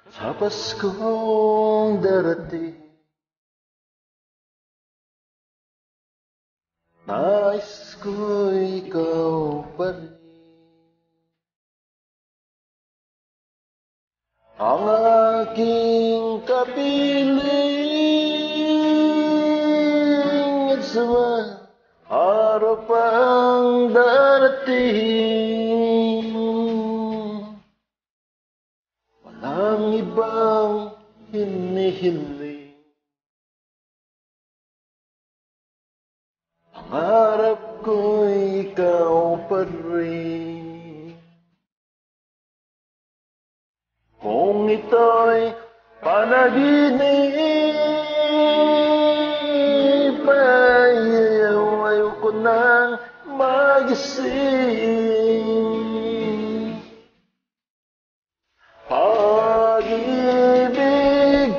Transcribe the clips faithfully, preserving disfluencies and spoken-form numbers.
Sa Paskong darating, nais ko ikaw pa rin. Ang aking kapiling at sa mga araw pang darating, walang ibang hinihiling. Pangarap ko'y ikaw pa rin. Kung ito'y panaginip, ay ayoko nang magising. Pag-ibig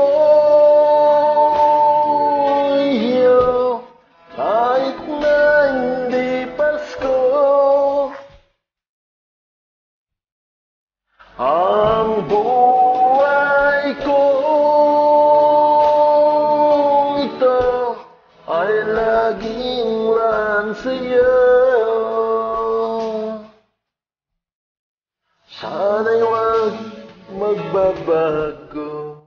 ko'y iyo, kahit na hindi Pasko. Ang buhay ko ito ay laging lang sa'yo. Sana'y huwag magbabago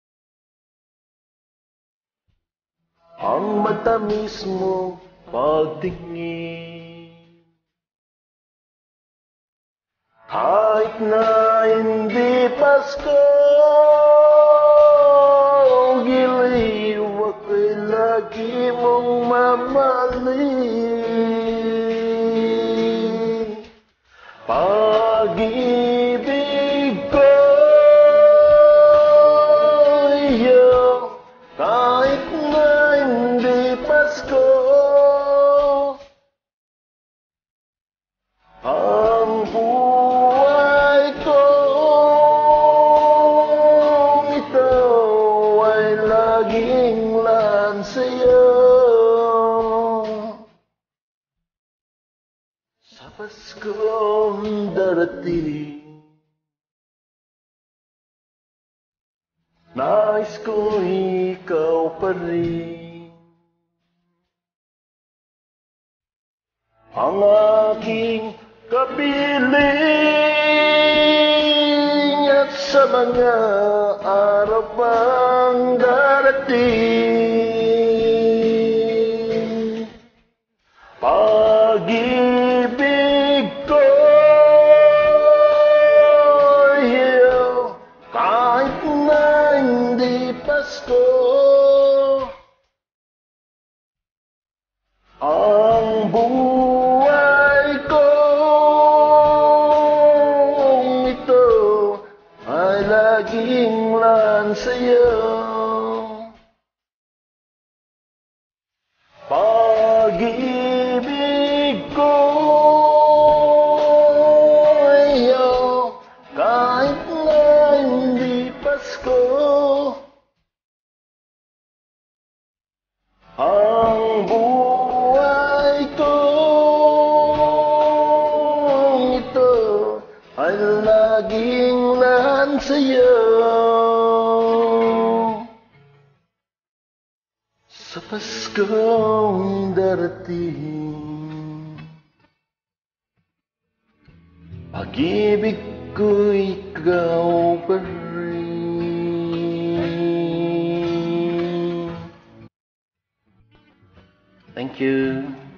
ang matamis mo pagtingin. Kahit na hindi Pasko, giliw ako'y lagi mong mamahalin. Pag-ibig ko iyo, kahit na hindi Pasko. Ang buhay ko ito ay laging lang sa'yo. Sa Paskong darating, nais ko ikaw pa rin. Ang aking kapiling at sa mga araw pang darating, pag-ibig ko iyo, kahit na hindi Pasko. Ang buhay ko ito ay laging lang sa'yo. Pag-ibig ko iyo, kahit na hindi Pasko. Ang buhay ko ito ay laging lang sa'yo. Sa Paskong darating, pag-ibig ko ikaw pa rin. Thank you.